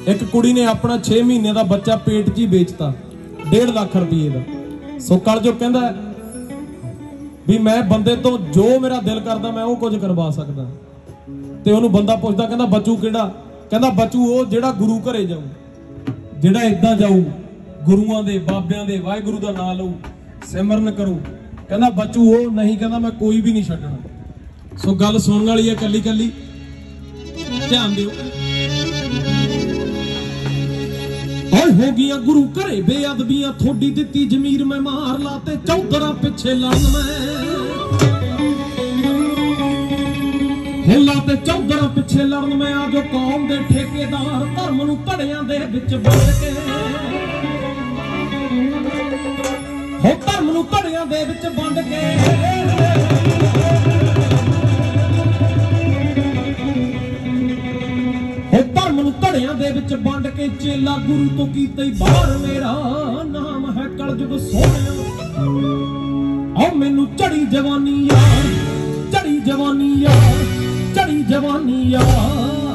एक कुड़ी ने अपना 6 महीने का बच्चा पेट च ही बेचता 1.5 लाख रुपये का। सो कलयुग कहंदा भी मैं बंदे तो जो मेरा दिल करदा मैं वो कुछ करवा सकदा। ते उहनूं बंदा पुछदा कहंदा बचू किहड़ा? कहंदा बचू वो जिहड़ा गुरु घरे जाऊं, जिहड़ा इदां जाऊं गुरुआं दे बाबियां दे वाहिगुरू दा नाम लऊं सिमरन करूं। कहंदा बचू वो नहीं, कहंदा मैं कोई भी नहीं छड्डना। सो गल सुनने वाली है कल्ली कल्ली, ध्यान दिओ। हो गया गुरु घरे बेअदबियां थोड़ी दित्ती जमीर मैं मार लाते चौधरा पिछे लड़न में लाते चौधरा पिछे लड़न में आ जो कौम दे ठेकेदार धर्म नूं धड़ियां दे विच वंड के हो धर्म नूं धड़ियां दे विच वंड के धड़ियां दे विच वंड के चेला गुरु तो कीते बाहर मेरा नाम है कलयुग सोहणिया। ओ मैनू चढ़ी जवानी यार, चढ़ी जवानी यार, चढ़ी जवानी यार।